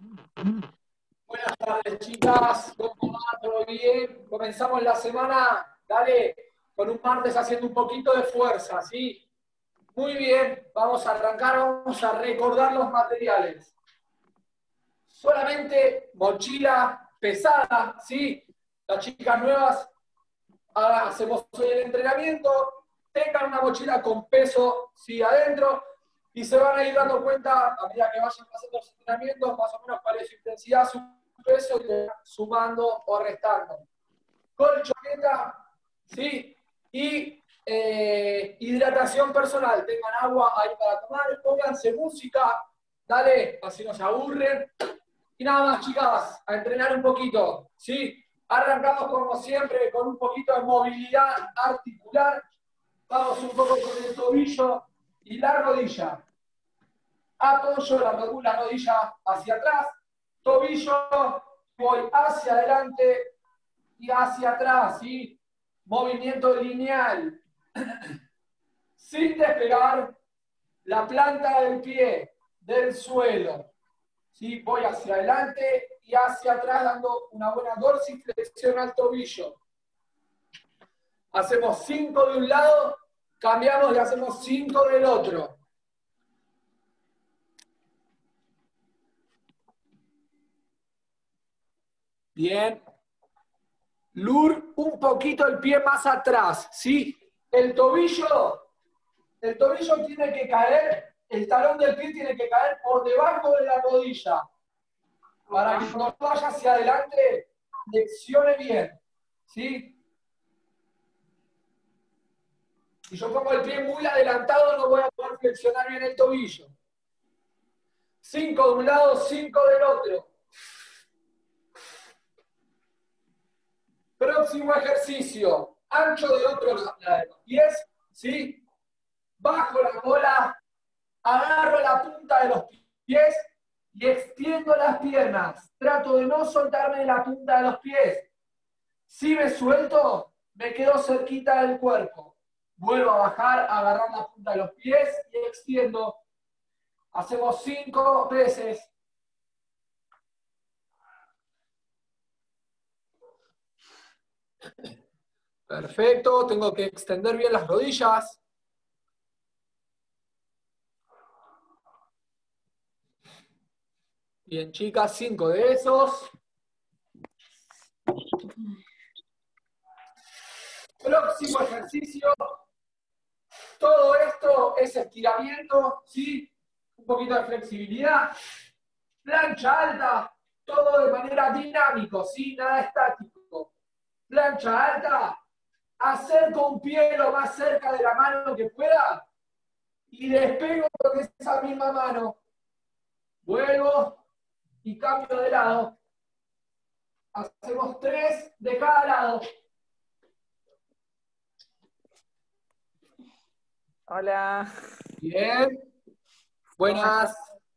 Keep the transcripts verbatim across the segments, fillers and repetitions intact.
Buenas tardes, chicas. ¿Cómo va? ¿Todo bien? Comenzamos la semana, dale, con un martes haciendo un poquito de fuerza, ¿sí? Muy bien, vamos a arrancar, vamos a recordar los materiales. Solamente mochila pesada, ¿sí? Las chicas nuevas, ahora hacemos hoy el entrenamiento, tengan una mochila con peso, ¿sí? Adentro, y se van a ir dando cuenta, a medida que vayan pasando los entrenamientos, más o menos cuál es su intensidad, su peso, y le van sumando o restando. Colchoneta, ¿sí? Y eh, hidratación personal. Tengan agua ahí para tomar, pónganse música, dale, así no se aburren. Y nada más, chicas, a entrenar un poquito, ¿sí? Arrancamos como siempre con un poquito de movilidad articular. Vamos un poco con el tobillo y la rodilla. Apoyo la, la rodilla hacia atrás, tobillo, voy hacia adelante y hacia atrás, ¿sí? Movimiento lineal. Sin despegar la planta del pie del suelo. ¿Sí? Voy hacia adelante y hacia atrás dando una buena dorsiflexión al tobillo. Hacemos cinco de un lado, cambiamos y hacemos cinco del otro. Bien. Lur, un poquito el pie más atrás, ¿sí? El tobillo, el tobillo tiene que caer, el talón del pie tiene que caer por debajo de la rodilla. Para que cuando vaya hacia adelante, flexione bien, ¿sí? Si yo pongo el pie muy adelantado, no voy a poder flexionar bien el tobillo. Cinco de un lado, cinco del otro. Próximo ejercicio. Ancho de otro lado de los pies, ¿sí? Bajo la bola, agarro la punta de los pies y extiendo las piernas. Trato de no soltarme de la punta de los pies. Si me suelto, me quedo cerquita del cuerpo. Vuelvo a bajar, agarrar la punta de los pies y extiendo. Hacemos cinco veces. Perfecto, tengo que extender bien las rodillas. Bien, chicas, cinco de esos. Próximo ejercicio. Todo esto es estiramiento, ¿sí? Un poquito de flexibilidad. Plancha alta, todo de manera dinámico, ¿sí? Nada estático. Plancha alta, acerco un pie lo más cerca de la mano que pueda y despego con esa misma mano. Vuelvo y cambio de lado. Hacemos tres de cada lado. Hola. Bien. Buenas.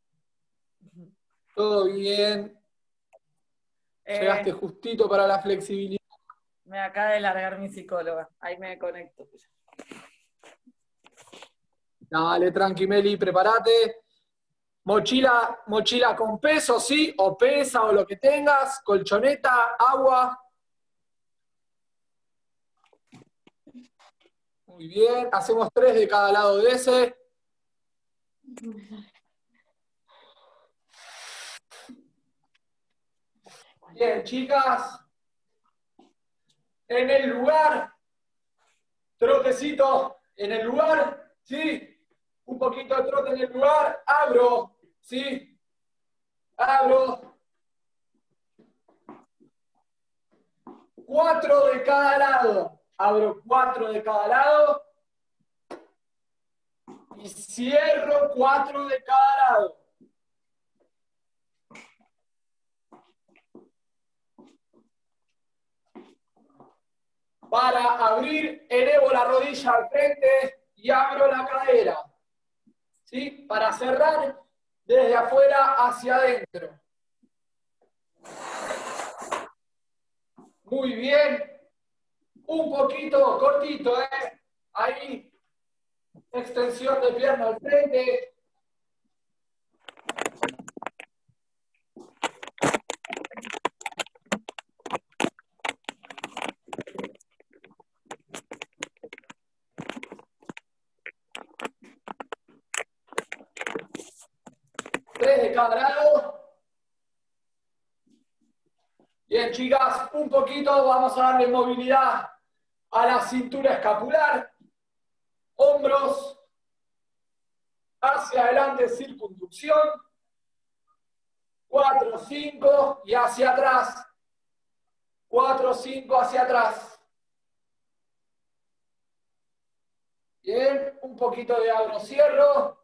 Todo bien. Eh, Llegaste justito para la flexibilidad. Me acaba de largar mi psicóloga. Ahí me conecto. Dale, tranqui, Meli, prepárate. Mochila, mochila con peso, ¿sí? O pesa o lo que tengas. Colchoneta, agua. Muy bien. Hacemos tres de cada lado de ese. Bien, chicas. En el lugar. Trotecito en el lugar, ¿sí? Un poquito de trote en el lugar. Abro, ¿sí? Abro. Cuatro de cada lado. Abro cuatro de cada lado. Y cierro cuatro de cada lado. Para abrir, elevo la rodilla al frente y abro la cadera. ¿Sí? Para cerrar, desde afuera hacia adentro. Muy bien. Un poquito cortito, ¿eh? Ahí. Extensión de pierna al frente. cada lado. Bien, chicas, un poquito vamos a darle movilidad a la cintura escapular. Hombros hacia adelante, circunducción. cuatro, cinco y hacia atrás. cuatro, cinco hacia atrás. Bien, un poquito de abro, cierro.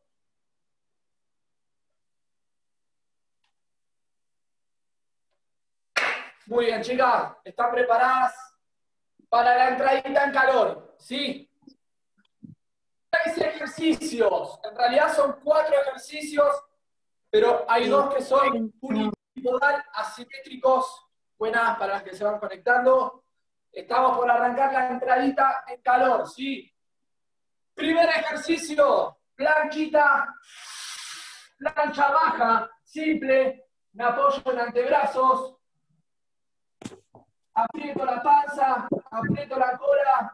Muy bien, chicas, ¿están preparadas para la entradita en calor? ¿Sí? Seis ejercicios. En realidad son cuatro ejercicios, pero hay dos que son unipodal asimétricos. Buenas para las que se van conectando. Estamos por arrancar la entradita en calor, ¿sí? Primer ejercicio, planchita, plancha baja, simple, me apoyo en antebrazos, aprieto la panza, aprieto la cola,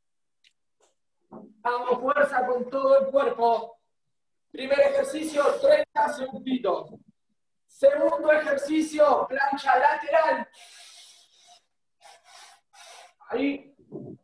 hago fuerza con todo el cuerpo. Primer ejercicio, treinta segunditos. Segundo ejercicio, plancha lateral. Ahí.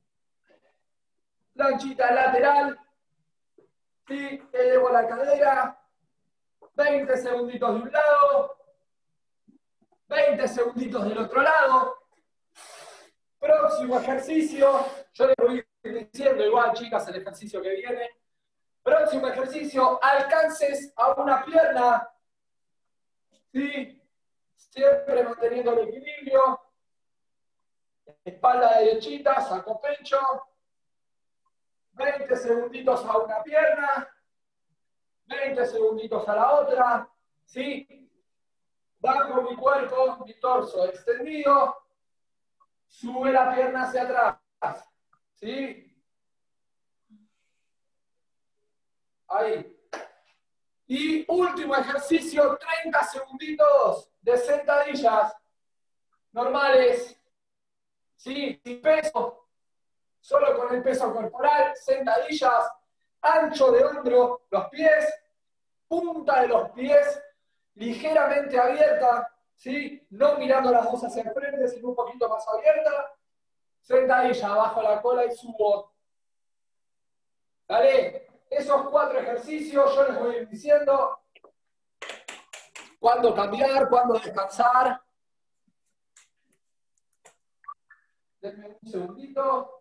Planchita lateral. Sí, elevo la cadera. veinte segunditos de un lado. veinte segunditos del otro lado. Próximo ejercicio. Yo les voy diciendo igual, chicas, el ejercicio que viene. Próximo ejercicio, alcances a una pierna. ¿Sí? Siempre manteniendo el equilibrio. Espalda derechita, saco pecho. veinte segunditos a una pierna. veinte segunditos a la otra. ¿Sí? Bajo mi cuerpo, mi torso extendido. Sube la pierna hacia atrás. ¿Sí? Ahí. Y último ejercicio, treinta segunditos de sentadillas normales. ¿Sí? Sin peso, solo con el peso corporal, sentadillas, ancho de hombro, los pies, punta de los pies ligeramente abierta, ¿sí? No mirando las dos hacia el frente, sino un poquito más abierta. Sentadilla, bajo la cola y subo. Dale. Esos cuatro ejercicios yo les voy a ir diciendo cuándo cambiar, cuándo descansar. Denme un segundito.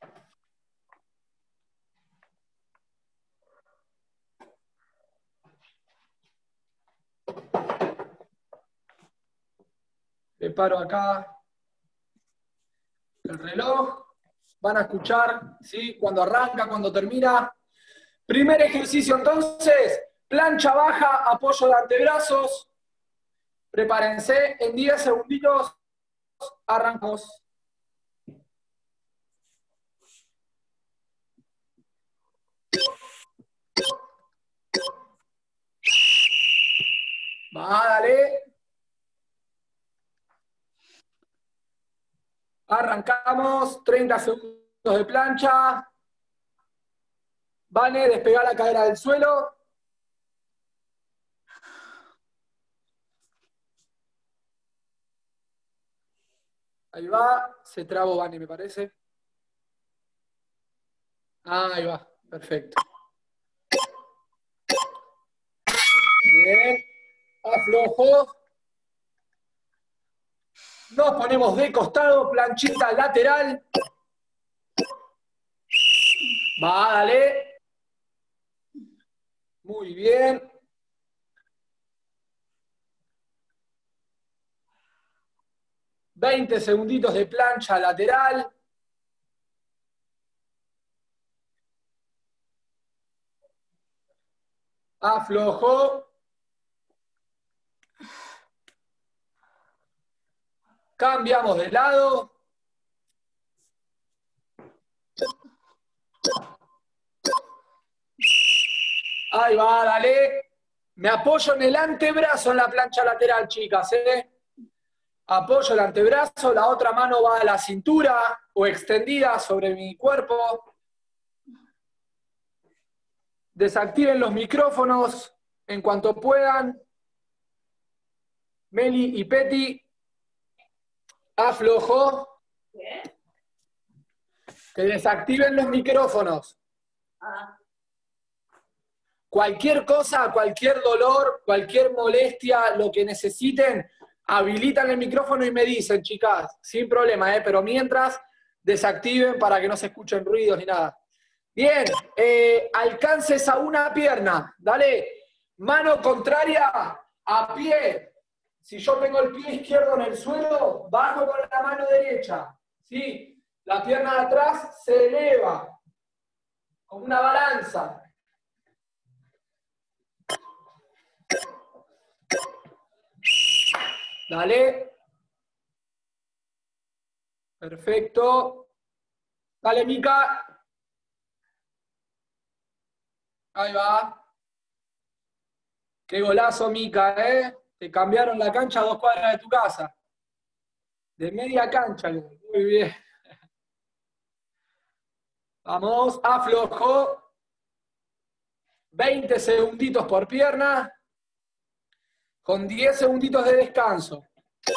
Preparo acá el reloj. Van a escuchar, ¿sí? Cuando arranca, cuando termina. Primer ejercicio entonces, plancha baja, apoyo de antebrazos. Prepárense, en diez segunditos arrancamos. Va, dale. Arrancamos, treinta segundos de plancha. Vane, despegar la cadera del suelo. Ahí va, se trabó Vane, me parece. Ah, ahí va, perfecto. Bien, aflojo. Nos ponemos de costado, planchita lateral. Va, dale. Muy bien. veinte segunditos de plancha lateral. Aflojo. Cambiamos de lado. Ahí va, dale. Me apoyo en el antebrazo en la plancha lateral, chicas, ¿eh? Apoyo el antebrazo, la otra mano va a la cintura o extendida sobre mi cuerpo. Desactiven los micrófonos en cuanto puedan. Meli y Peti, aflojó. ¿Qué? Que desactiven los micrófonos. Ah. Cualquier cosa, cualquier dolor, cualquier molestia, lo que necesiten, habilitan el micrófono y me dicen, chicas, sin problema, ¿eh? Pero mientras, desactiven para que no se escuchen ruidos ni nada. Bien, eh, alcances a una pierna, dale, mano contraria, a pie. Si yo tengo el pie izquierdo en el suelo, bajo con la mano derecha, ¿sí? La pierna de atrás se eleva, como una balanza. Dale. Perfecto. Dale, Mica. Ahí va. Qué golazo, Mica, ¿eh? Te cambiaron la cancha a dos cuadras de tu casa. De media cancha. Muy bien. Vamos, aflojo. veinte segunditos por pierna. Con diez segunditos de descanso.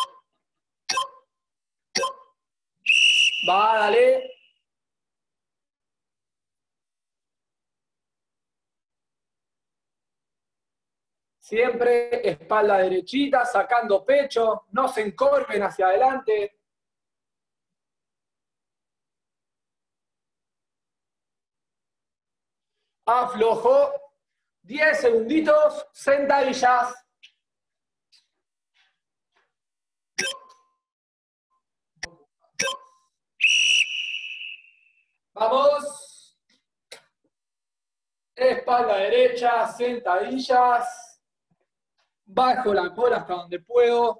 Va, dale. Siempre espalda derechita, sacando pecho, no se encorven hacia adelante. Aflojo. diez segunditos, sentadillas. Vamos. Espalda derecha, sentadillas. Bajo la cola hasta donde puedo.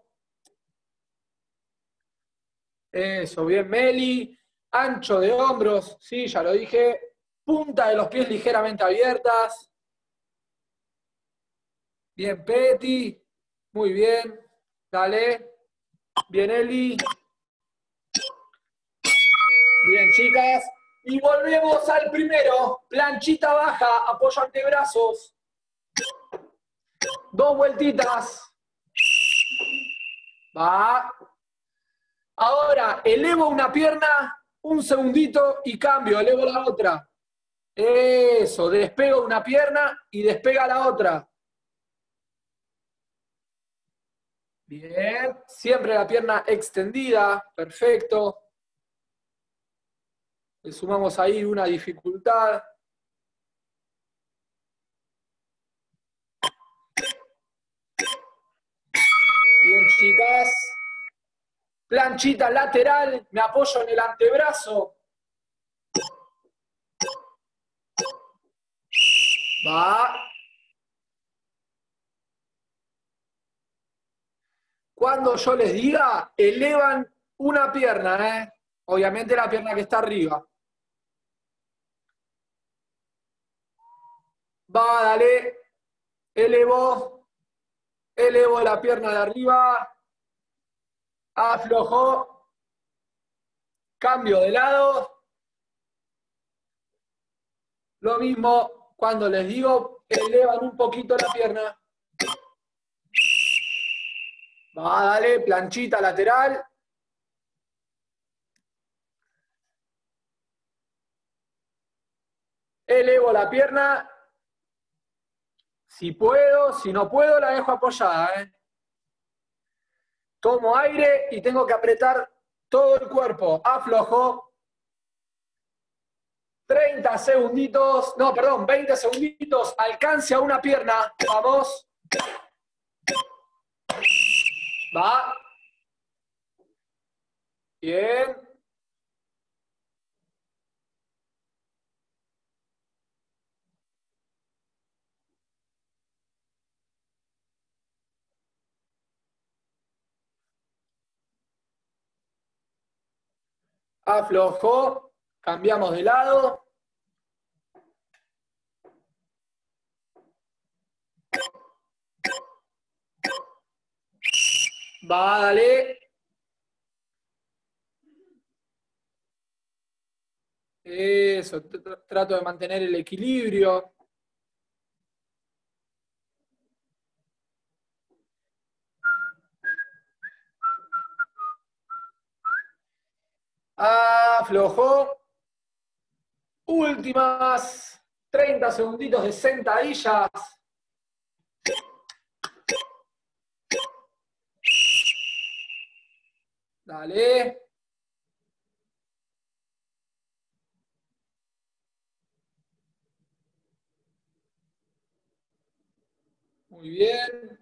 Eso, bien, Meli. Ancho de hombros, sí, ya lo dije. Punta de los pies ligeramente abiertas. Bien, Peti. Muy bien. Dale. Bien, Eli. Bien, chicas. Y volvemos al primero. Planchita baja, apoyo antebrazos. Dos vueltitas. Va. Ahora, elevo una pierna, un segundito y cambio, elevo la otra. Eso, despego una pierna y despega la otra. Bien, siempre la pierna extendida, perfecto. Le sumamos ahí una dificultad. Bien, chicas. Planchita lateral, me apoyo en el antebrazo. Va. Cuando yo les diga, elevan una pierna, ¿eh? Obviamente la pierna que está arriba. Va, dale. Elevo. Elevo la pierna de arriba. Aflojo. Cambio de lado. Lo mismo cuando les digo, elevan un poquito la pierna. Va, dale, planchita lateral. Elevo la pierna. Si puedo, si no puedo, la dejo apoyada, ¿eh? Tomo aire y tengo que apretar todo el cuerpo. Aflojo. treinta segunditos, no, perdón, veinte segunditos. Alcance a una pierna. Vamos. Va. Bien. Aflojó. Cambiamos de lado. Va, dale. Eso, trato de mantener el equilibrio. aflojó. Últimas treinta segunditos de sentadillas. Dale. Muy bien.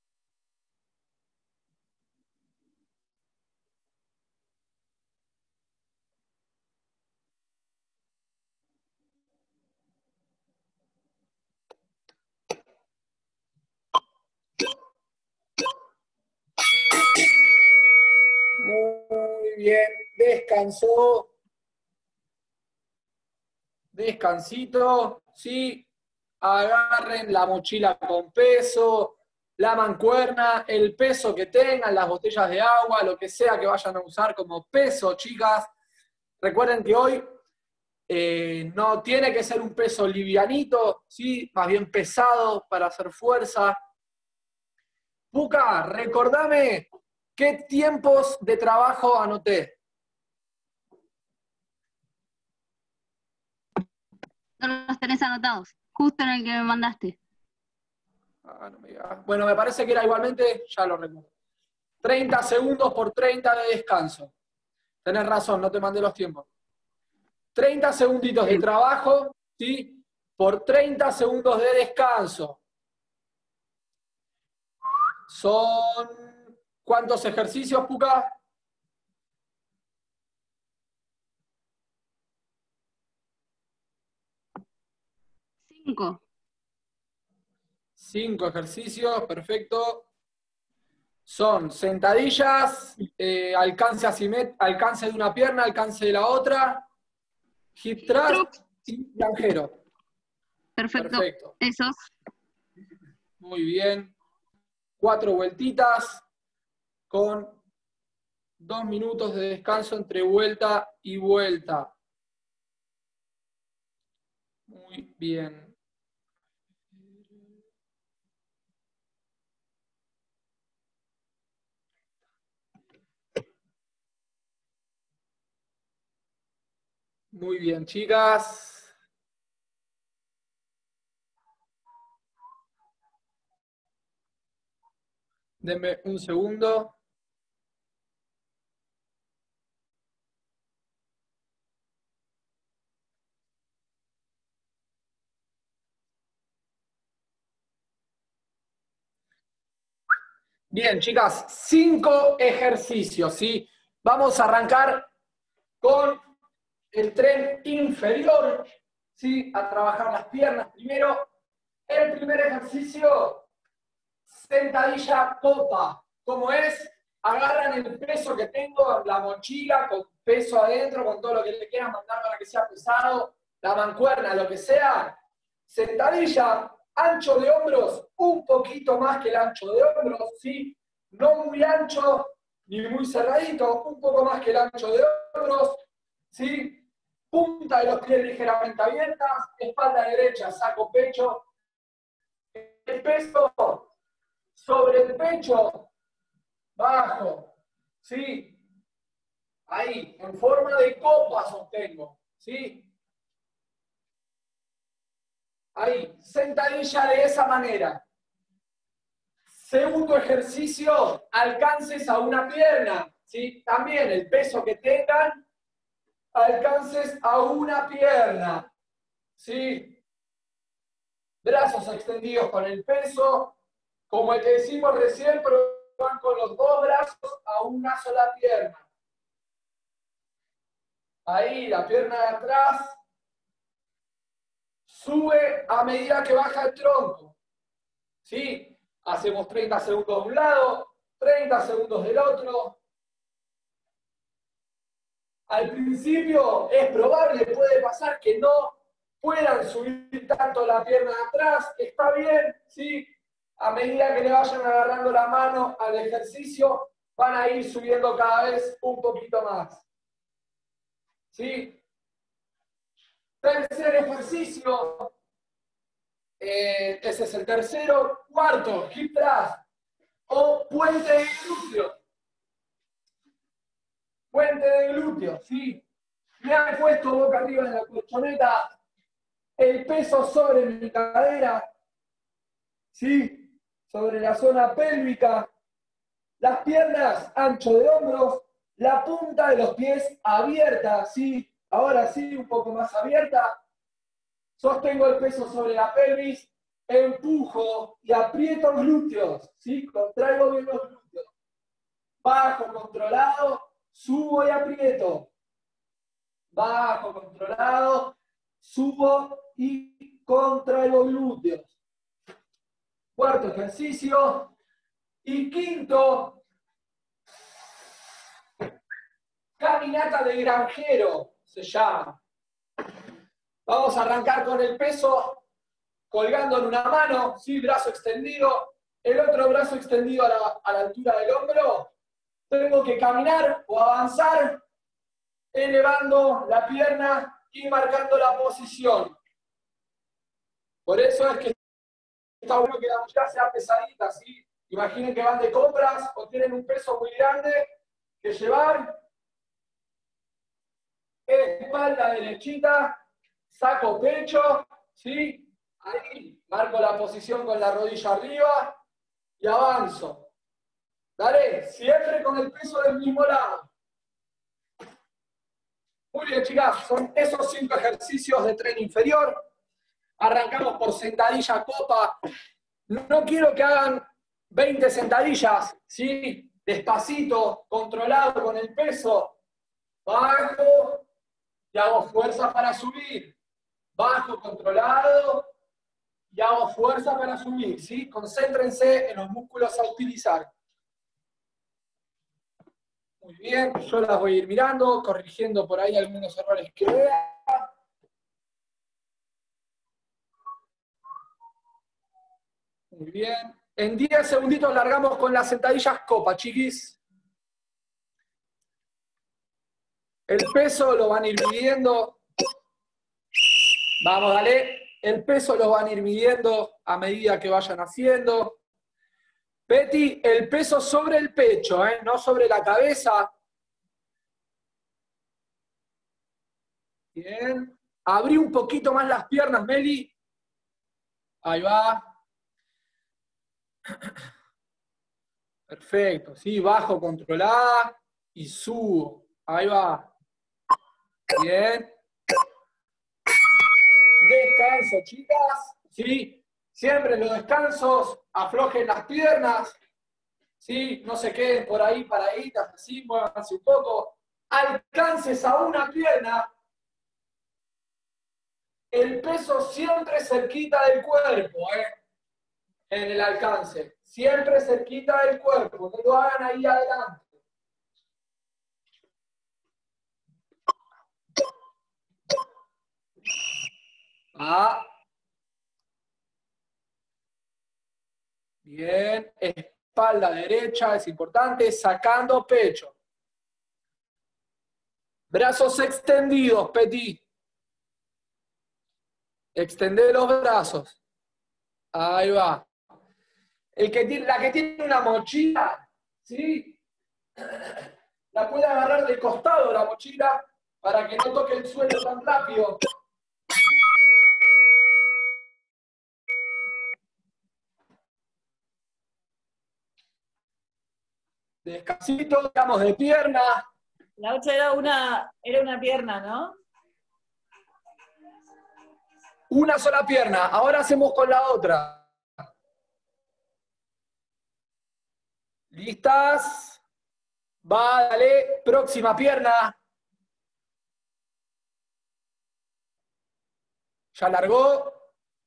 Muy bien. Descansó. Descansito. Sí. Agarren la mochila con peso, la mancuerna, el peso que tengan, las botellas de agua, lo que sea que vayan a usar como peso, chicas. Recuerden que hoy eh, no tiene que ser un peso livianito, ¿sí? Más bien pesado para hacer fuerza. Puka, recordame qué tiempos de trabajo anoté. No los tenés anotados, justo en el que me mandaste. Ah, no me digas. Bueno, me parece que era igualmente, ya lo recuerdo. treinta segundos por treinta de descanso. Tenés razón, no te mandé los tiempos. treinta segunditos de trabajo, ¿sí? Por treinta segundos de descanso. Son, ¿cuántos ejercicios, Puka? Cinco. Cinco ejercicios, perfecto. Son sentadillas, eh, alcance, asimet- alcance de una pierna, alcance de la otra, hip thrust y langero. Perfecto. Perfecto. Esos. Muy bien. Cuatro vueltitas con dos minutos de descanso entre vuelta y vuelta. Muy bien. Muy bien, chicas. Denme un segundo. Bien, chicas, cinco ejercicios, ¿sí? Vamos a arrancar con el tren inferior, ¿sí? A trabajar las piernas primero. El primer ejercicio, sentadilla copa. ¿Cómo es? Agarran el peso que tengo, la mochila, con peso adentro, con todo lo que le quieran mandar para que sea pesado, la mancuerna, lo que sea. Sentadilla, ancho de hombros, un poquito más que el ancho de hombros, ¿sí? No muy ancho ni muy cerradito, un poco más que el ancho de hombros, ¿sí? Punta de los pies ligeramente abiertas, espalda derecha, saco pecho. El peso sobre el pecho, bajo, ¿sí? Ahí, en forma de copa sostengo, ¿sí? Ahí, sentadilla de esa manera. Segundo ejercicio, alcances a una pierna, ¿sí? También el peso que tengan, alcances a una pierna, ¿sí? Brazos extendidos con el peso, como el que decimos recién, pero van con los dos brazos a una sola pierna. Ahí, la pierna de atrás sube a medida que baja el tronco. ¿Sí? Hacemos treinta segundos de un lado, treinta segundos del otro. Al principio es probable, puede pasar que no puedan subir tanto la pierna de atrás. Está bien, ¿sí? A medida que le vayan agarrando la mano al ejercicio, van a ir subiendo cada vez un poquito más. ¿Sí? Tercer ejercicio. Eh, ese es el tercero. Cuarto, hip thrust o puente de glúteo. Puente de glúteo, ¿sí? Me han puesto boca arriba en la colchoneta, el peso sobre mi cadera, ¿sí? Sobre la zona pélvica, las piernas ancho de hombros, la punta de los pies abierta, ¿sí? Ahora sí, un poco más abierta. Sostengo el peso sobre la pelvis, empujo y aprieto glúteos, ¿sí? Contraigo bien los glúteos. Bajo, controlado, subo y aprieto. Bajo, controlado, subo y contraigo glúteos. Cuarto ejercicio. Y quinto, caminata de granjero, se llama. Vamos a arrancar con el peso colgando en una mano, ¿sí? Brazo extendido, el otro brazo extendido a la, a la altura del hombro. Tengo que caminar o avanzar, elevando la pierna y marcando la posición. Por eso es que está bueno que la mochila sea pesadita, ¿sí? Imaginen que van de compras o tienen un peso muy grande que llevar. Espalda derechita, saco pecho, ¿sí? Ahí marco la posición con la rodilla arriba y avanzo. Dale, siempre con el peso del mismo lado. Muy bien, chicas, son esos cinco ejercicios de tren inferior. Arrancamos por sentadilla copa. No quiero que hagan veinte sentadillas, ¿sí? Despacito, controlado con el peso. Bajo y hago fuerza para subir. Bajo, controlado y hago fuerza para subir, ¿sí? Concéntrense en los músculos a utilizar. Muy bien, yo las voy a ir mirando, corrigiendo por ahí algunos errores que vea. Muy bien. En diez segunditos largamos con las sentadillas copa, chiquis. El peso lo van a ir midiendo. Vamos, dale. El peso lo van a ir midiendo a medida que vayan haciendo. Betty, el peso sobre el pecho, ¿eh? No sobre la cabeza. Bien. Abrí un poquito más las piernas, Meli. Ahí va. Perfecto, sí, bajo, controlada y subo. Ahí va. Bien. Descanso, chicas. Sí, siempre en los descansos aflojen las piernas. Sí, no se queden por ahí paraditas, así, muévanse un poco. Alcances a una pierna. El peso siempre cerquita del cuerpo, ¿eh? En el alcance. Siempre cerquita del cuerpo. No lo hagan ahí adelante. Ah. Bien. Espalda derecha, es importante. Sacando pecho. Brazos extendidos, Petit. Extender los brazos. Ahí va. El que tiene, la que tiene una mochila, ¿sí? La puede agarrar de costado la mochila para que no toque el suelo tan rápido. Descansito, digamos de pierna. La ocho era una, era una pierna, ¿no? Una sola pierna. Ahora hacemos con la otra. ¿Listas? Va, dale. Próxima pierna. ¿Ya largó?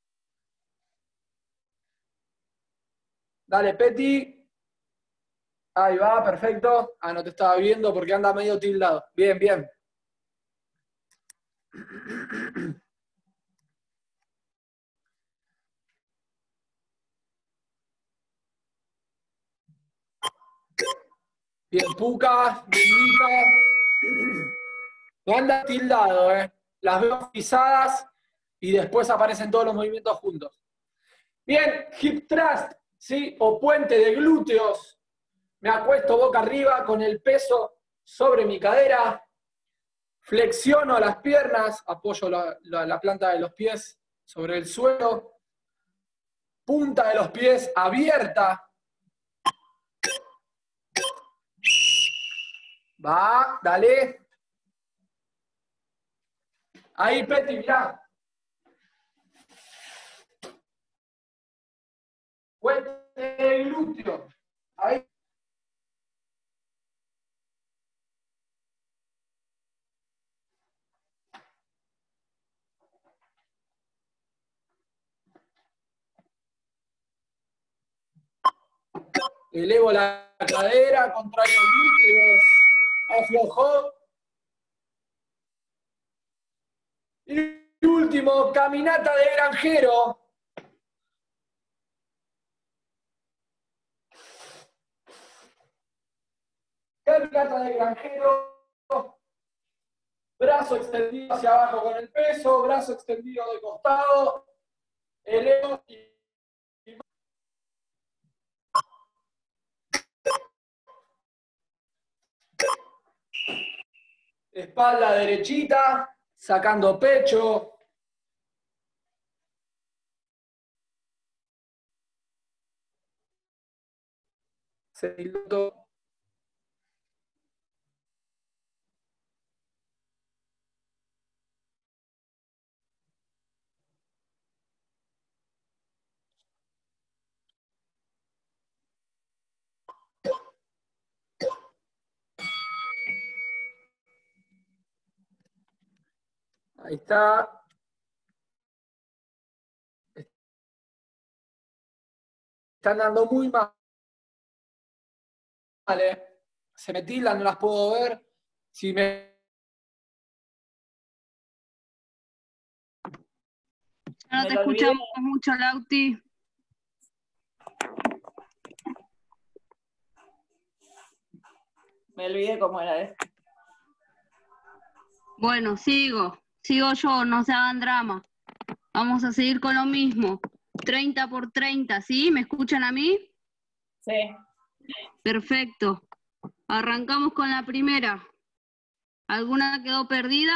Dale, Peti. Ahí va, perfecto. Ah, no te estaba viendo porque anda medio tildado. Bien, bien. Bien, Puca, bien, Mica. No anda tildado, ¿eh? Las veo pisadas y después aparecen todos los movimientos juntos. Bien, hip thrust, ¿sí? O puente de glúteos. Me acuesto boca arriba con el peso sobre mi cadera. Flexiono las piernas, apoyo la, la, la planta de los pies sobre el suelo. Punta de los pies abierta. Va, dale. Ahí, Peti, mirá. Cuente el glúteo. Ahí. Elevo la cadera, contrario glúteos. Aflojó. Y último, caminata de granjero. Caminata de granjero. Brazo extendido hacia abajo con el peso, brazo extendido de costado. Elevo y espalda derechita, sacando pecho. Segundo. Ahí está. Están dando muy mal. Eh. Se me tildan, no las puedo ver. Si me... Ya no Me te lo olvidé. escuchamos mucho, Lauti. Me olvidé cómo era esto. Bueno, sigo. Sigo yo, no se hagan drama. Vamos a seguir con lo mismo. treinta por treinta, ¿sí? ¿Me escuchan a mí? Sí. Perfecto. Arrancamos con la primera. ¿Alguna quedó perdida?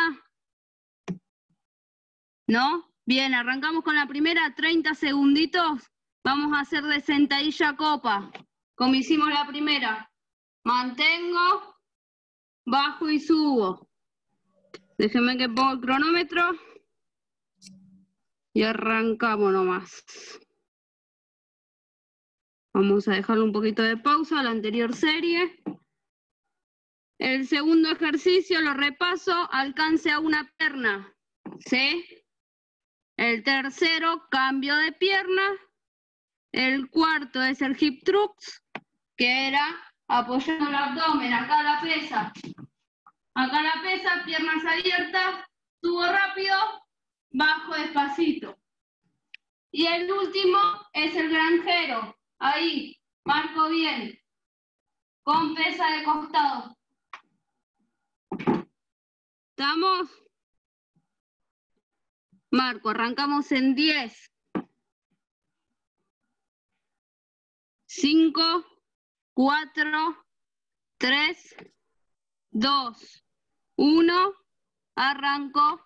¿No? Bien, arrancamos con la primera, treinta segunditos. Vamos a hacer de sentadilla copa, como hicimos la primera. Mantengo, bajo y subo. Déjenme que ponga el cronómetro. Y arrancamos nomás. Vamos a dejarle un poquito de pausa a la anterior serie. El segundo ejercicio, lo repaso, alcance a una pierna. ¿Sí? El tercero, cambio de pierna. El cuarto es el hip thrust, que era apoyando el abdomen, acá la pesa. Acá la pesa, piernas abiertas, subo rápido, bajo despacito. Y el último es el granjero. Ahí, marco bien. Con pesa de costado. ¿Estamos? Marco, arrancamos en diez. cinco, cuatro, tres, dos, uno. Arranco.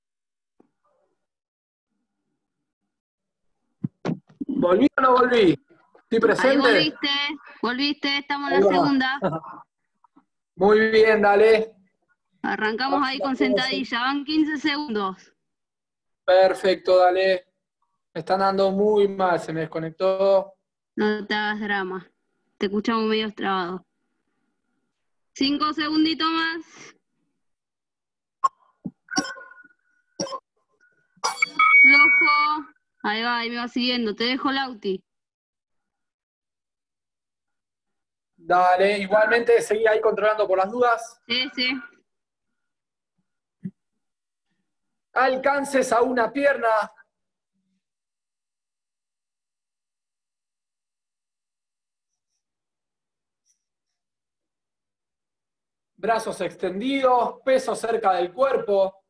¿Volví o no volví? ¿Estoy presente? Ahí volviste, volviste, estamos en Ahí la va. segunda. Muy bien, dale. Arrancamos ahí con sentadilla, van quince segundos. Perfecto, dale. Me están dando muy mal, se me desconectó. No te hagas drama, te escuchamos medio trabado. Cinco segunditos más. Flojo. Ahí va, ahí me va siguiendo. Te dejo, Lauti. Dale, igualmente seguí ahí controlando por las dudas. Sí, sí. Alcances a una pierna. Brazos extendidos, peso cerca del cuerpo.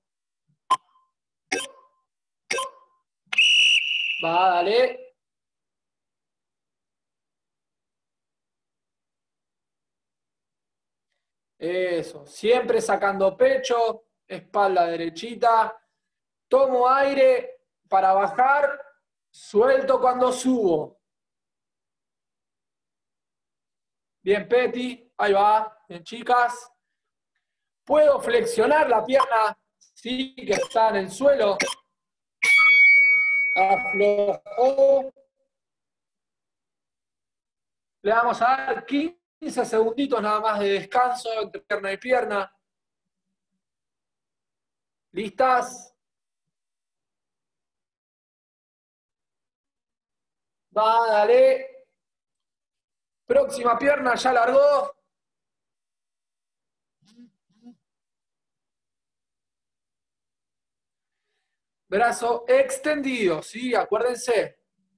Va, dale. Eso, siempre sacando pecho, espalda derechita. Tomo aire para bajar, suelto cuando subo. Bien, Peti, ahí va. Bien, chicas. Puedo flexionar la pierna, sí, que está en el suelo. Aflojo. Le vamos a dar quince segunditos nada más de descanso entre pierna y pierna. ¿Listas? Va, dale. Próxima pierna, ya largó. Brazo extendido, ¿sí? Acuérdense.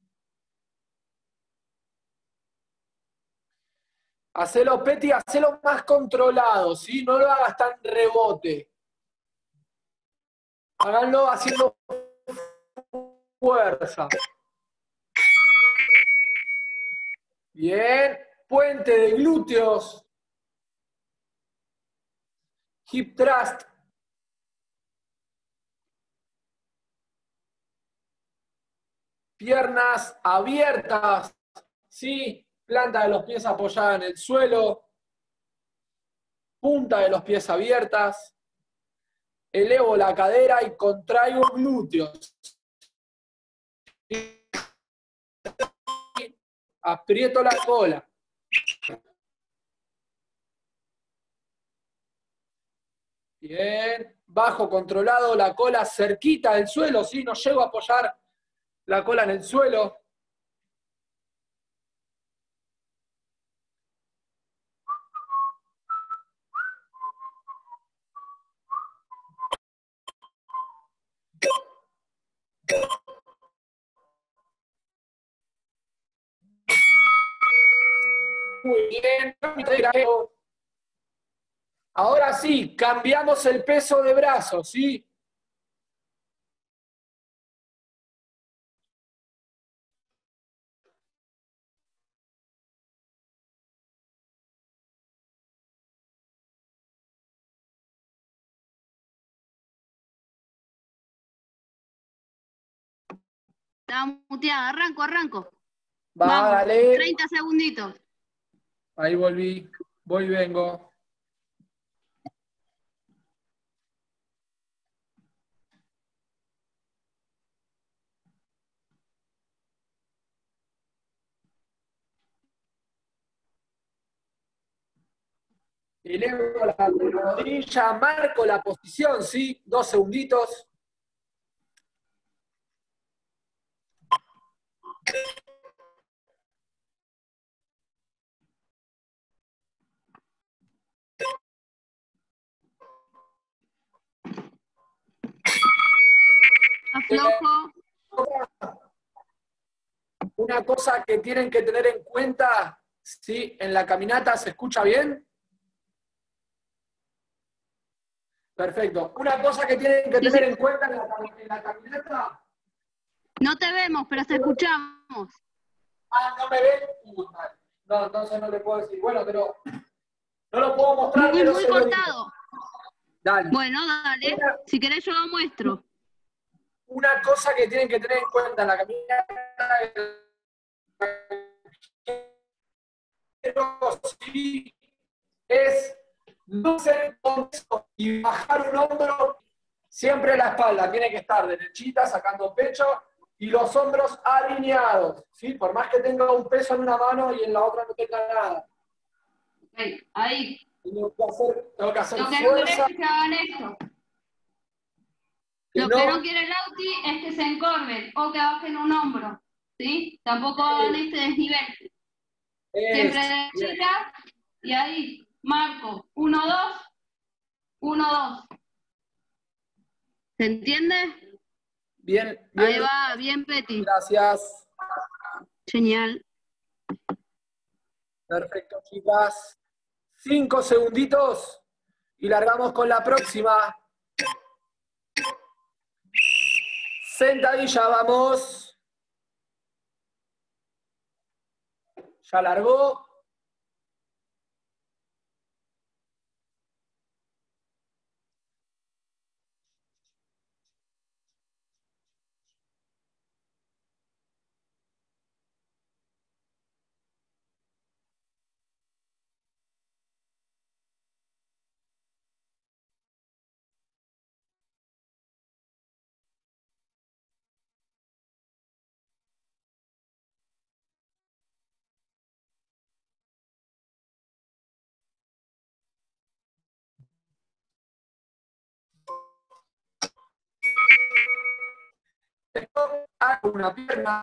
Hacelo, Peti, hacelo más controlado, ¿sí? No lo hagas tan rebote. Háganlo haciendo fuerza. Bien. Puente de glúteos. Hip thrust. Piernas abiertas, ¿sí? Planta de los pies apoyada en el suelo. Punta de los pies abiertas. Elevo la cadera y contraigo glúteos. Aprieto la cola. Bien. Bajo controlado la cola cerquita del suelo, ¿sí? No llego a apoyar la cola en el suelo. Muy bien. Ahora sí, cambiamos el peso de brazos, ¿sí? Estaba muteada. Arranco, arranco. Va, Vamos, dale. treinta segunditos. Ahí volví. Voy y vengo. Elevo la rodilla, marco la posición, ¿sí? Dos segunditos. Aflojo. Una cosa que tienen que tener en cuenta, ¿sí? En la caminata, ¿se escucha bien? Perfecto. Una cosa que tienen que Sí, tener sí. en cuenta en la, en la caminata. No te vemos, pero te escuchamos. Ah, ¿no me ven? Uh, vale. No, entonces no le puedo decir. Bueno, pero no lo puedo mostrar, Muy, pero muy se lo digo. cortado. Dale. Bueno, dale. Una, Si querés yo lo muestro. una cosa que tienen que tener en cuenta en la caminata sí, es no ser conexo y bajar un hombro. Siempre la espalda tiene que estar derechita, sacando pecho, y los hombros alineados, ¿sí? Por más que tenga un peso en una mano y en la otra no tenga nada. Okay, ahí. Tengo que hacer, tengo que hacer Lo que no fuerza. querés es que hagan esto. Que Lo no, que no quiere el Lauti es que se encorven o que bajen un hombro. ¿Sí? Tampoco hagan este desnivel. Siempre es, derechita. Y ahí, marco. Uno, dos. Uno, dos. ¿Se entiende? bien, bien, Ahí va, bien, Peti. gracias. Genial. Perfecto, chicas. Cinco segunditos y largamos con la próxima. Sentadilla, vamos. Ya largó. hago una pierna.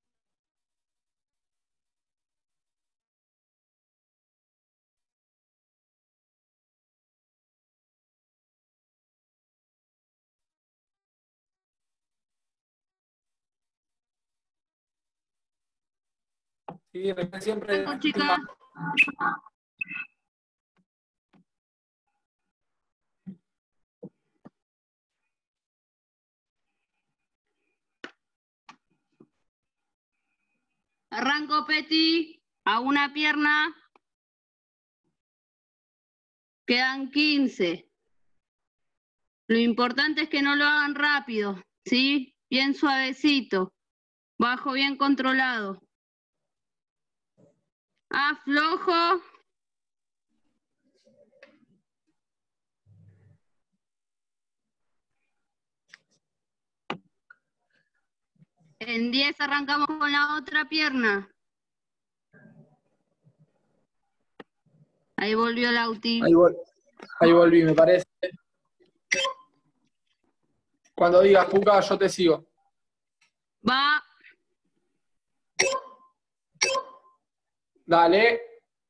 Sí, siempre. Arranco, chicas. Arranco, Peti, a una pierna. Quedan quince. Lo importante es que no lo hagan rápido, ¿sí? Bien suavecito. Bajo bien controlado. Aflojo. En diez arrancamos con la otra pierna. Ahí volvió Lauti. Ahí, vol ahí volví, me parece. Cuando digas Puka, yo te sigo. Va. Dale.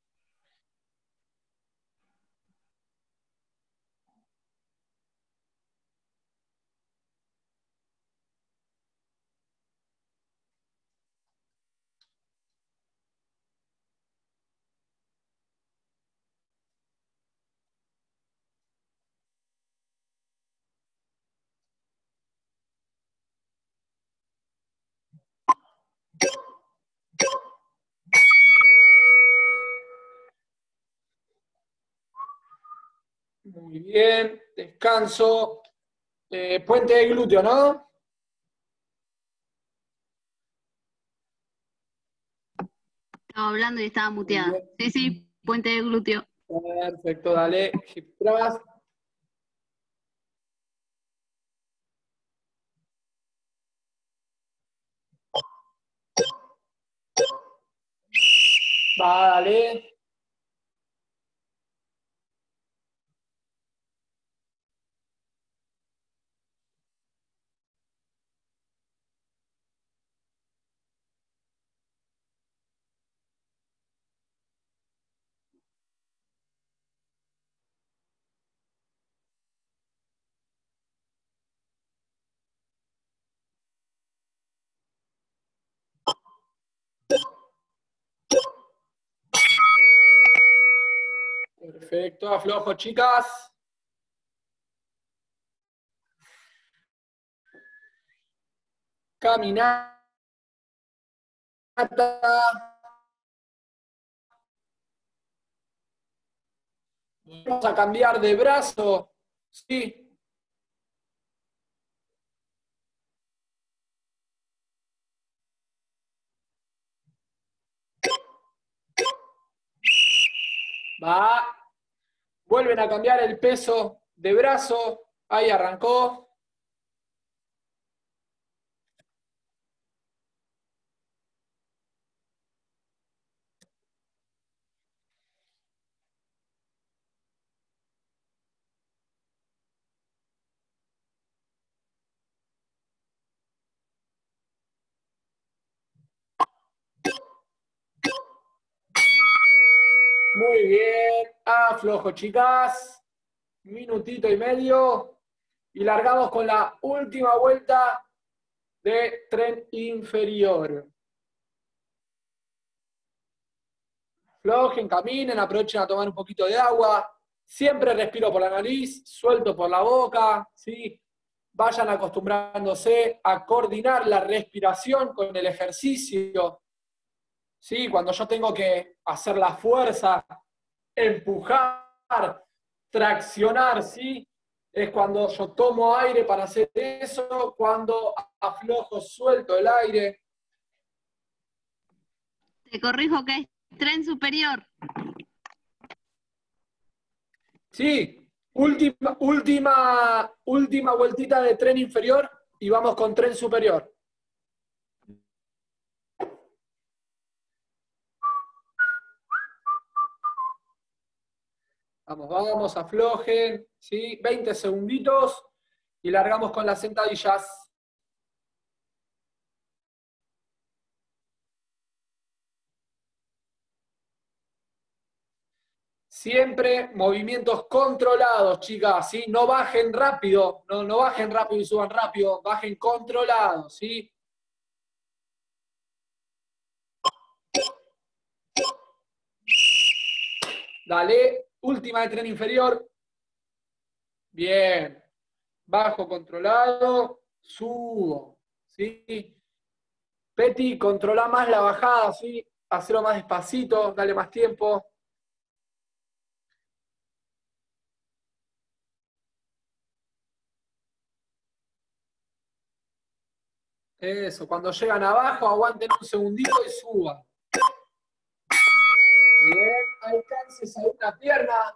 Muy bien, descanso. Eh, puente de glúteo, ¿no? Estaba hablando y estaba muteada. Sí, sí, puente de glúteo. Perfecto, dale. Hip thrust. Va, dale. Perfecto, aflojo, chicas. Caminata. Vamos a cambiar de brazo. Sí. Va. Vuelven a cambiar el peso de brazo. Ahí arrancó. Muy bien. Aflojo, chicas. Minutito y medio. Y largamos con la última vuelta de tren inferior. Aflojen, caminen, aprovechen a tomar un poquito de agua. Siempre respiro por la nariz, suelto por la boca, ¿sí? Vayan acostumbrándose a coordinar la respiración con el ejercicio. ¿Sí? Cuando yo tengo que hacer la fuerza, empujar, traccionar, ¿sí? Es cuando yo tomo aire para hacer eso, cuando aflojo, suelto el aire. Te corrijo que es tren superior. Sí, última, última, última vueltita de tren inferior y vamos con tren superior. Vamos, vamos, aflojen, ¿sí? veinte segunditos y largamos con las sentadillas. Siempre movimientos controlados, chicas, ¿sí? No bajen rápido, no, no bajen rápido y suban rápido, bajen controlados, ¿sí? Dale, última de tren inferior. Bien. Bajo controlado, subo, ¿sí? Peti, controla más la bajada, ¿sí? Hacerlo más despacito, dale más tiempo. Eso, cuando llegan abajo, aguanten un segundito y suban. Bien, alcances a una pierna.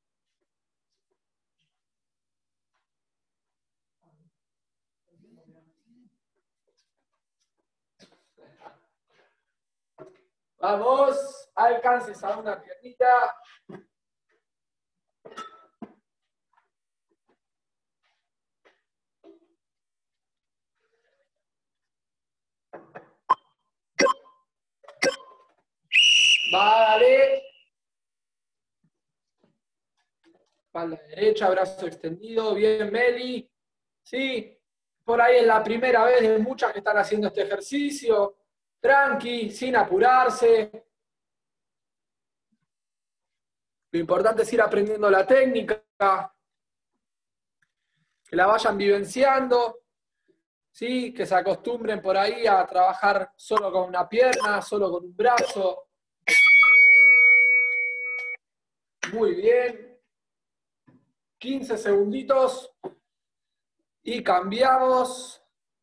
Vamos, alcances a una piernita. Va, dale. Espalda derecha, brazo extendido. Bien, Meli. Sí, por ahí es la primera vez de muchas que están haciendo este ejercicio. Tranqui, sin apurarse. Lo importante es ir aprendiendo la técnica, que la vayan vivenciando, ¿sí? Que se acostumbren por ahí a trabajar solo con una pierna, solo con un brazo. Muy bien. quince segunditos. Y cambiamos.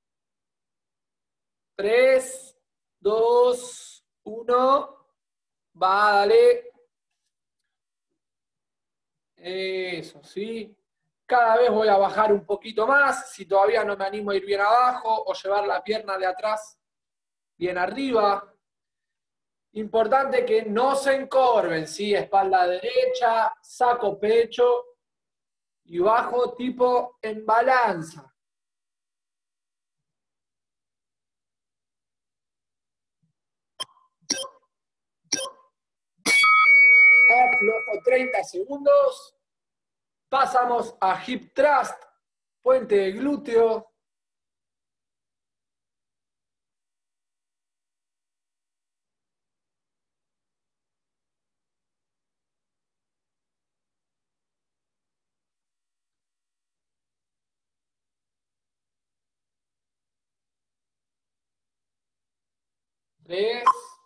tres, dos, uno. Va, dale. Eso, ¿sí? Cada vez voy a bajar un poquito más, si todavía no me animo a ir bien abajo, o llevar la pierna de atrás bien arriba. Importante que no se encorven, ¿sí? Espalda derecha, saco pecho y bajo tipo en balanza. Aflojo treinta segundos. Pasamos a hip thrust, puente de glúteo. Tres.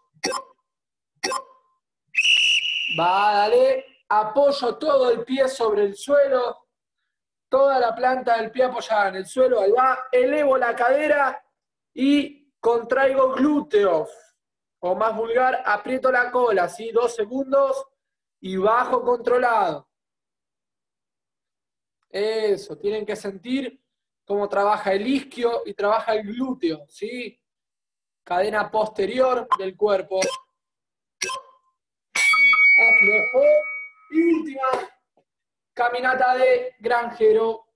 Va, dale. Apoyo todo el pie sobre el suelo. Toda la planta del pie apoyada en el suelo. Ahí va. Elevo la cadera y contraigo glúteos. O más vulgar, aprieto la cola, ¿sí? Dos segundos y bajo controlado. Eso, tienen que sentir cómo trabaja el isquio y trabaja el glúteo, ¿sí? Cadena posterior del cuerpo. Aflojo. Y última, caminata de granjero.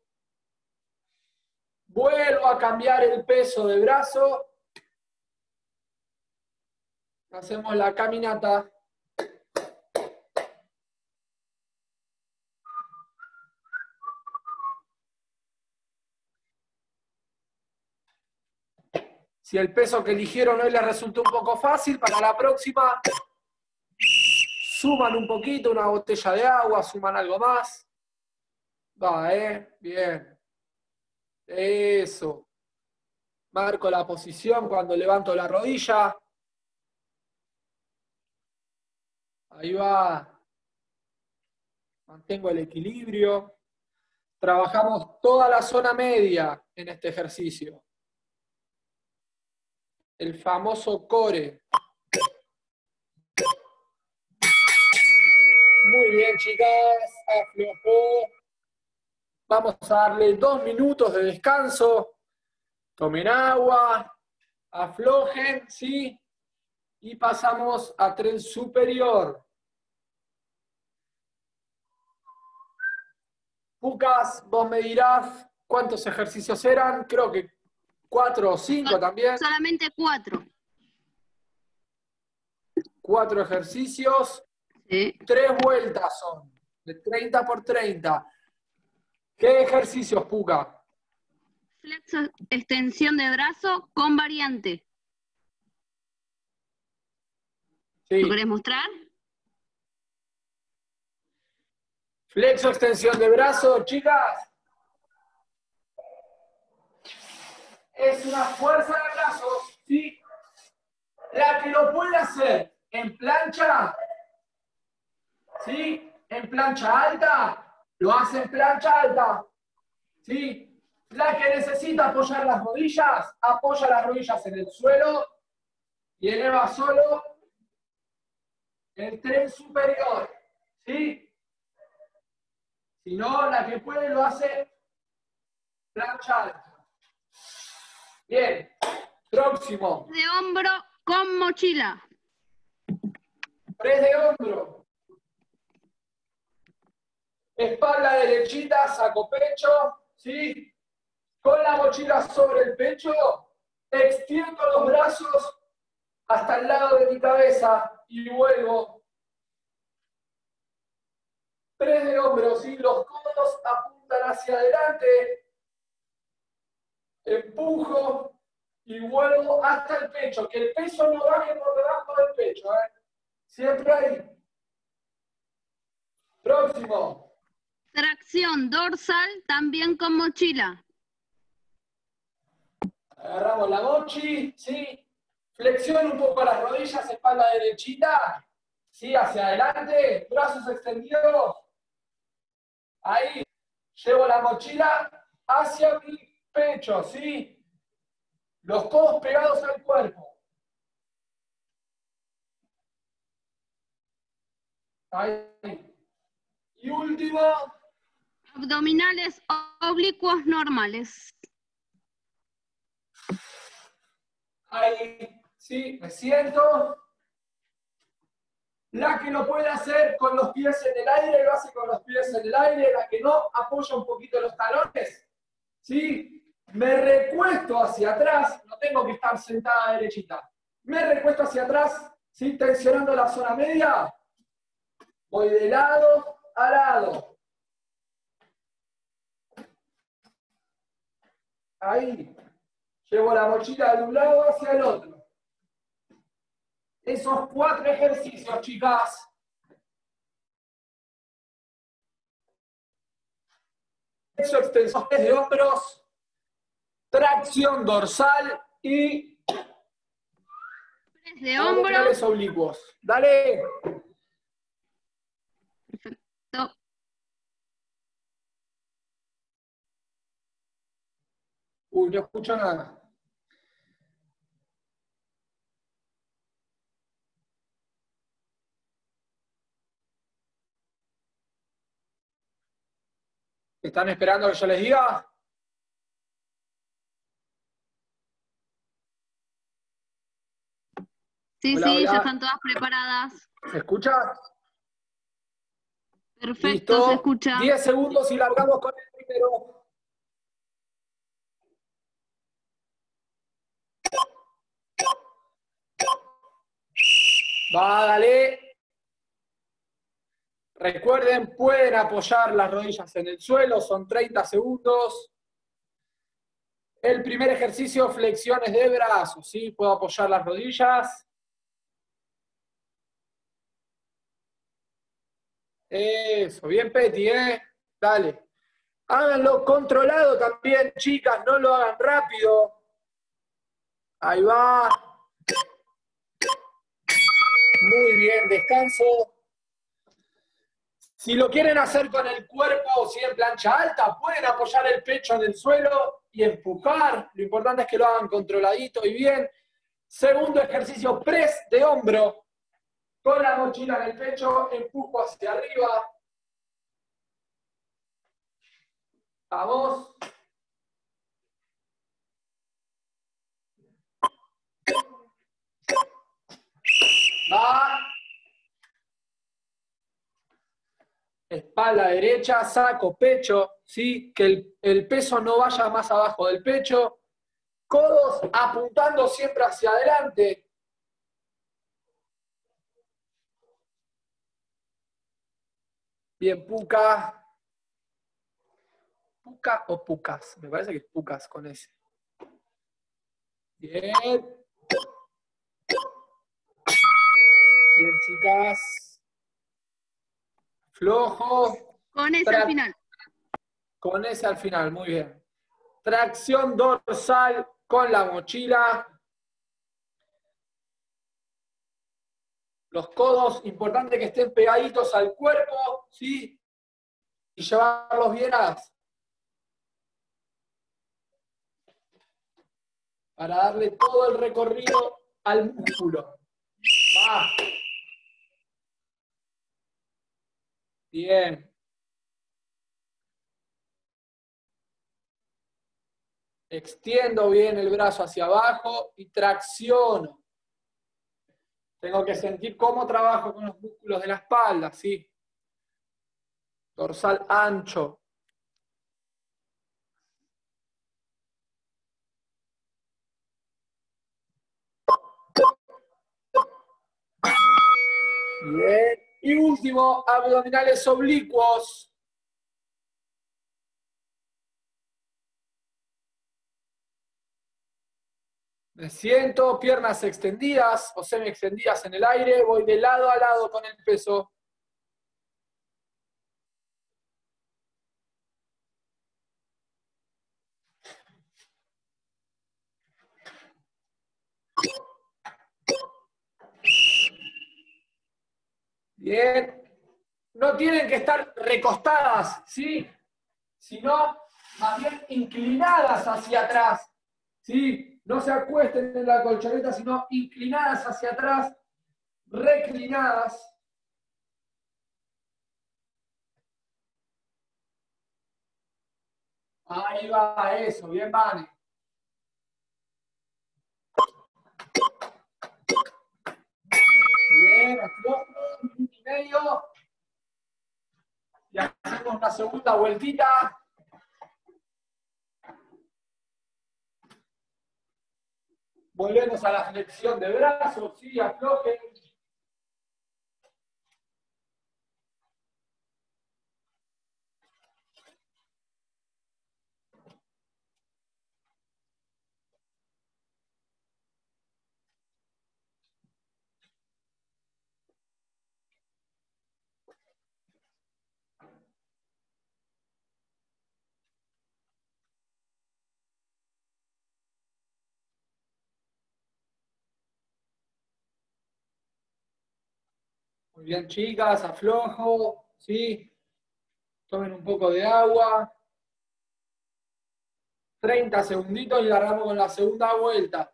Vuelvo a cambiar el peso de brazo. Hacemos la caminata. Si el peso que eligieron hoy les resultó un poco fácil, para la próxima suman un poquito, una botella de agua, suman algo más. Va, ¿eh? Bien. Eso. Marco la posición cuando levanto la rodilla. Ahí va. Mantengo el equilibrio. Trabajamos toda la zona media en este ejercicio. El famoso core. Muy bien, chicas. Aflojó. Vamos a darle dos minutos de descanso. Tomen agua. Aflojen, ¿sí? Y pasamos a tren superior. Pucas, vos me dirás cuántos ejercicios eran. Creo que cuatro o cinco también. Solamente cuatro. Cuatro ejercicios. Sí. Tres vueltas son, de treinta por treinta. ¿Qué ejercicios, Puca? Flexo, extensión de brazo con variante. Sí. ¿Lo querés mostrar? Flexo, extensión de brazo, chicas. Es una fuerza de brazos, ¿sí? La que lo puede hacer en plancha, ¿sí? En plancha alta, lo hace en plancha alta, ¿sí? La que necesita apoyar las rodillas, apoya las rodillas en el suelo y eleva solo el tren superior, ¿sí? Si no, la que puede lo hace plancha alta. Bien, próximo. De hombro con mochila. Press de hombro. Espalda derechita, saco pecho, ¿sí? Con la mochila sobre el pecho, extiendo los brazos hasta el lado de mi cabeza y vuelvo. Press de hombro, ¿sí? Los codos apuntan hacia adelante. Empujo y vuelvo hasta el pecho. Que el peso no baje por debajo del pecho, ¿eh? Siempre ahí. Próximo. Tracción dorsal también con mochila. Agarramos la mochi, ¿sí? Flexión un poco las rodillas, espalda derechita, ¿sí? Hacia adelante, brazos extendidos. Ahí. Llevo la mochila hacia mi pecho, ¿sí? Los codos pegados al cuerpo. Ahí. Y último. Abdominales oblicuos normales. Ahí, sí, me siento. La que lo puede hacer con los pies en el aire, lo hace con los pies en el aire. La que no, apoya un poquito los talones. ¿Sí? Me recuesto hacia atrás, no tengo que estar sentada derechita. Me recuesto hacia atrás, ¿sí? Tensionando la zona media. Voy de lado a lado. Ahí. Llevo la mochila de un lado hacia el otro. Esos cuatro ejercicios, chicas. Extensión de hombros, tracción dorsal y Press de hombro. abdominales oblicuos. Dale. Perfecto. Uy, no escucho nada. ¿Están esperando que yo les diga? Sí, Hola, sí, hola. ya están todas preparadas. ¿Se escucha? Perfecto, Listo. se escucha. diez segundos y largamos con el primero. Va, dale. Recuerden, pueden apoyar las rodillas en el suelo, son treinta segundos. El primer ejercicio, flexiones de brazos, ¿sí? Puedo apoyar las rodillas. Eso, bien Peti, ¿eh? Dale. Háganlo controlado también, chicas, no lo hagan rápido. Ahí va. Muy bien, descanso. Si lo quieren hacer con el cuerpo o si en plancha alta, pueden apoyar el pecho en el suelo y empujar. Lo importante es que lo hagan controladito y bien. Segundo ejercicio, press de hombro. Con la mochila en el pecho, empujo hacia arriba. Vamos. Va. Espalda derecha, saco, pecho, ¿sí? Que el, el peso no vaya más abajo del pecho. Codos apuntando siempre hacia adelante. Bien, Puca. ¿Puca o Pucas? Me parece que es Pucas con ese. Bien. Bien, chicas. Flojo. Con ese Tra- al final. Con ese al final, muy bien. Tracción dorsal con la mochila. Los codos, importante que estén pegaditos al cuerpo, ¿sí? Y llevarlos bien atrás. Para darle todo el recorrido al músculo. Va. Bien. Extiendo bien el brazo hacia abajo y tracciono. Tengo que sentir cómo trabajo con los músculos de la espalda, ¿sí? Dorsal ancho. Bien. Y último, abdominales oblicuos. Me siento, piernas extendidas o semi extendidas en el aire. Voy de lado a lado con el peso. Bien. No tienen que estar recostadas, ¿sí? Sino más bien inclinadas hacia atrás, ¿sí? No se acuesten en la colchoneta, sino inclinadas hacia atrás, reclinadas. Ahí va, eso, bien, Vane. Bien, aflojo, un minuto y medio. Y hacemos una segunda vueltita. Volvemos a la flexión de brazos, sí, aflojen. Muy bien, chicas, aflojo, sí. Tomen un poco de agua. treinta segunditos y largamos con la segunda vuelta.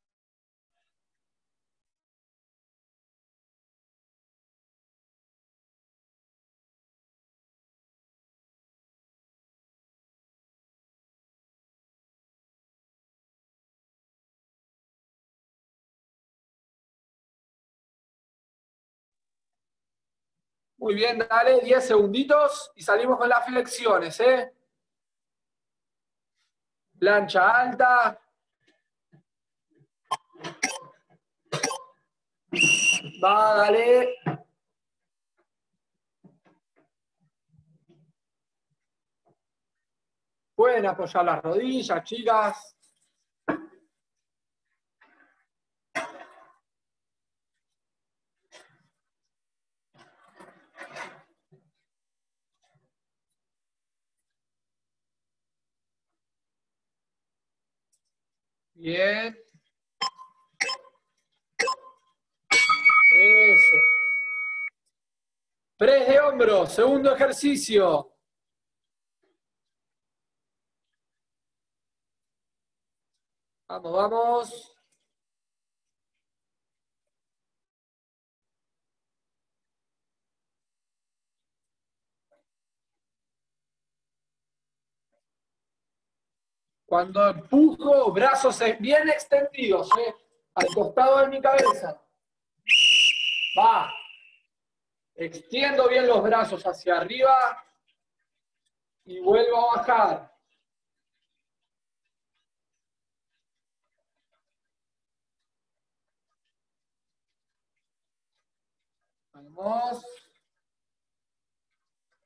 Muy bien, dale, diez segunditos y salimos con las flexiones, ¿eh? Plancha alta. Va, dale. Pueden apoyar las rodillas, chicas. Bien. Eso. Press de hombros, segundo ejercicio. Vamos, vamos. Cuando empujo, brazos bien extendidos, ¿eh? Al costado de mi cabeza. Va. Extiendo bien los brazos hacia arriba y vuelvo a bajar. Vamos.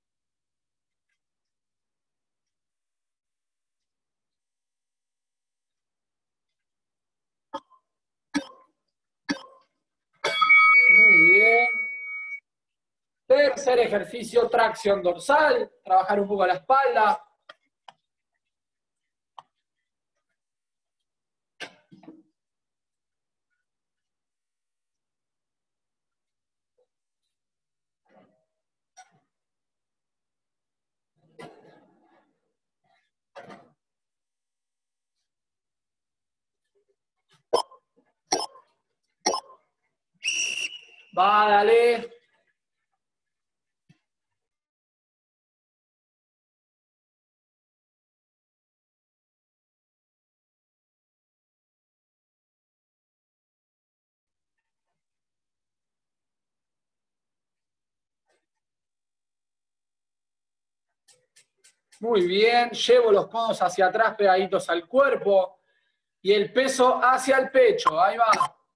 Tercer ejercicio, tracción dorsal, trabajar un poco la espalda. Va, dale. Muy bien, llevo los codos hacia atrás pegaditos al cuerpo y el peso hacia el pecho. Ahí va.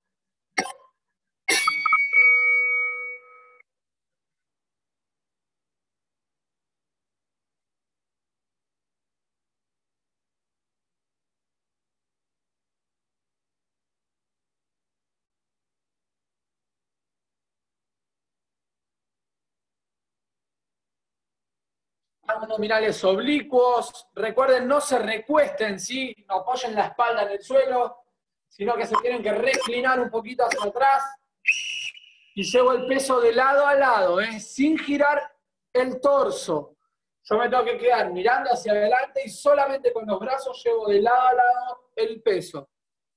Abdominales oblicuos. Recuerden, no se recuesten, ¿sí? No apoyen la espalda en el suelo, sino que se tienen que reclinar un poquito hacia atrás. Y llevo el peso de lado a lado, ¿eh? Sin girar el torso. Yo me tengo que quedar mirando hacia adelante y solamente con los brazos llevo de lado a lado el peso.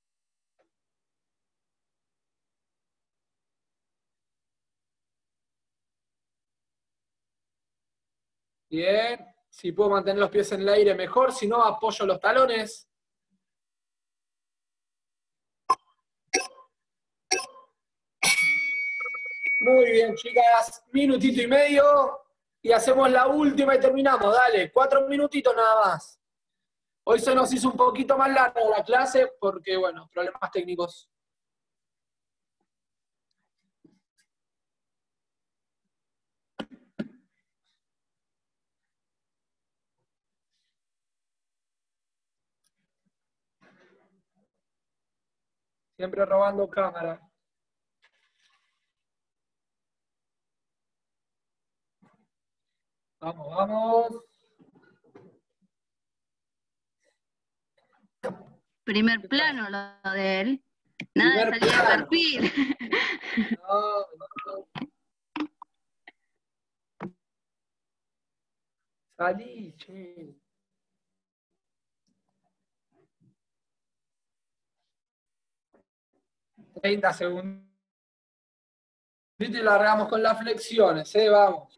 Bien. Si puedo mantener los pies en el aire, mejor. Si no, apoyo los talones. Muy bien, chicas. Minutito y medio. Y hacemos la última y terminamos. Dale, cuatro minutitos nada más. Hoy se nos hizo un poquito más larga la clase porque, bueno, problemas técnicos. Siempre robando cámara. Vamos, vamos. Primer plano lo de él. Nada de salir de perfil. No, no. Salí, che. treinta segundos. Y largamos con las flexiones, ¿eh? Vamos.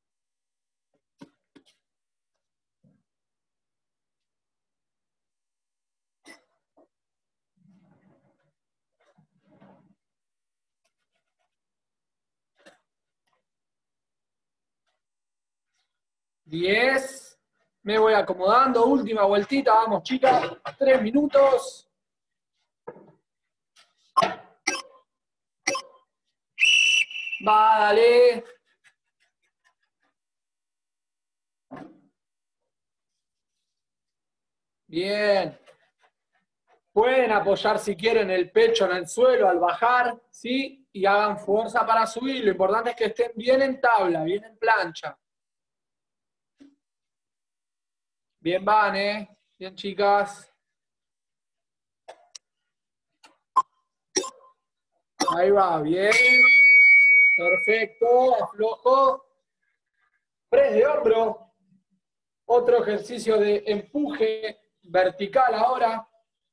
diez. Me voy acomodando. Última vueltita. Vamos, chicas. Tres minutos. Va, dale. Bien. Pueden apoyar si quieren el pecho en el suelo al bajar, ¿sí? Y hagan fuerza para subir. Lo importante es que estén bien en tabla, bien en plancha. Bien van, ¿eh? Bien, chicas. Ahí va, bien. Perfecto, aflojo. Press de hombro. Otro ejercicio de empuje vertical ahora.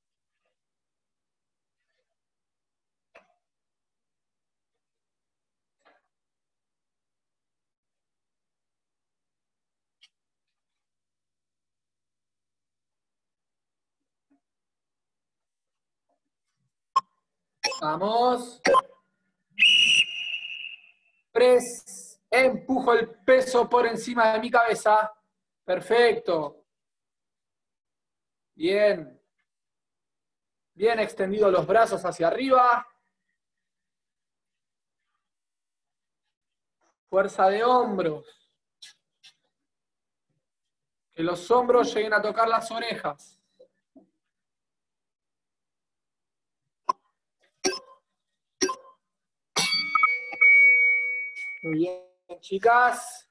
Vamos. Press. Empujo el peso por encima de mi cabeza. Perfecto. Bien. Bien extendidos los brazos hacia arriba. Fuerza de hombros. Que los hombros lleguen a tocar las orejas. Muy bien. chicas.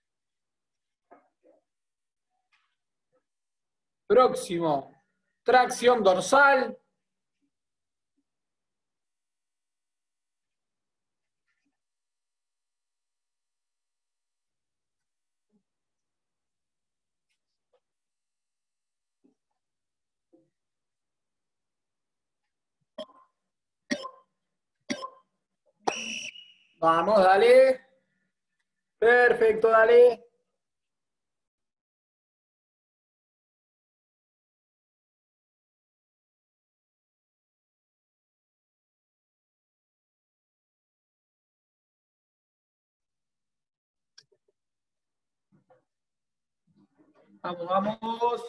Próximo, tracción dorsal. Vamos, dale. Perfecto, dale. Vamos, vamos.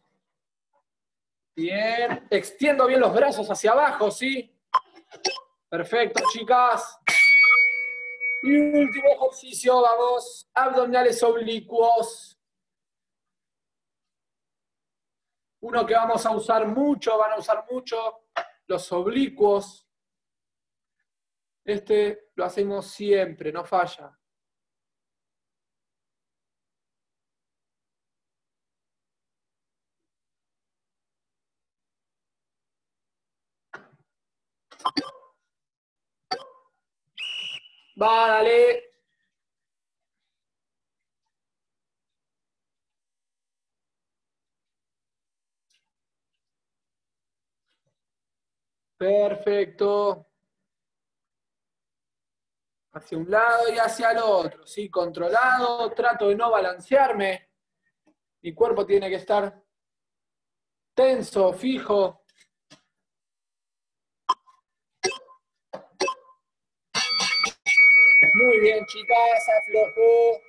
Bien. Extiendo bien los brazos hacia abajo, ¿sí? Perfecto, chicas. Y último ejercicio, vamos. Abdominales oblicuos. Uno que vamos a usar mucho, van a usar mucho, los oblicuos. Este lo hacemos siempre, no falla. Va, dale. Perfecto. Hacia un lado y hacia el otro, ¿sí? Controlado, trato de no balancearme. Mi cuerpo tiene que estar tenso, fijo. Muy bien, chicas, aflojó.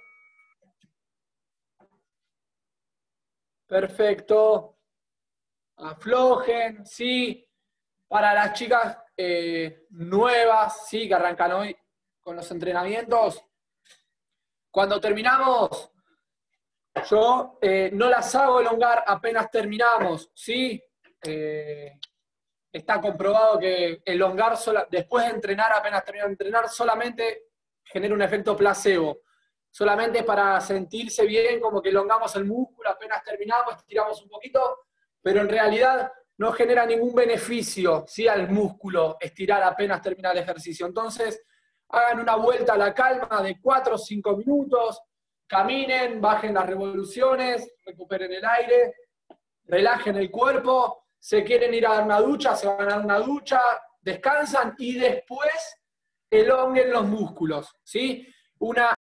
Perfecto. Aflojen, sí. Para las chicas eh, nuevas, sí, que arrancan hoy con los entrenamientos, cuando terminamos, yo eh, no las hago elongar apenas terminamos, ¿sí? Eh, está comprobado que elongar sola, después de entrenar, apenas terminar de entrenar, solamente genera un efecto placebo. Solamente para sentirse bien, como que elongamos el músculo, apenas terminamos, estiramos un poquito, pero en realidad no genera ningún beneficio, ¿sí? Al músculo estirar apenas termina el ejercicio. Entonces, hagan una vuelta a la calma de cuatro o cinco minutos, caminen, bajen las revoluciones, recuperen el aire, relajen el cuerpo, se quieren ir a dar una ducha, se van a dar una ducha, descansan y después elonguen los músculos, ¿sí? Una